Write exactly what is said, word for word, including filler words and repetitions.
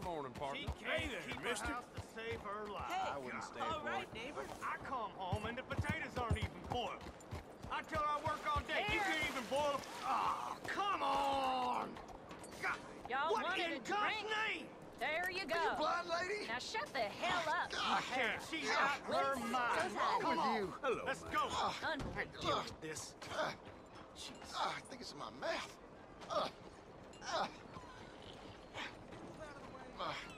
morning, partner. She can't Hey there, keep mister. her house to save her life. Hey, I wouldn't stand all for right, it. neighbor. I come home and the potatoes aren't even boiled. I tell her I work all day. You There. can't even boil. Oh, come on! God, Y'all what wanted in a God's drink? name? There you go. You blind lady? Now shut the hell up. I can't. She's out her mind. Goes on. Come with on. you? Hello, Let's man. go. Unbelievable. I deal with this. Uh, Jeez. uh, I think it's in my mouth. Uh, uh. Uh,